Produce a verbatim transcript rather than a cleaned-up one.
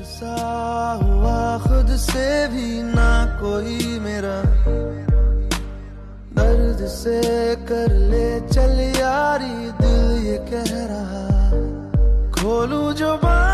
सा हुआ खुद से भी ना कोई मेरा, दर्द से कर ले चल यारी दिल ये कह रहा, खोलूं जो बात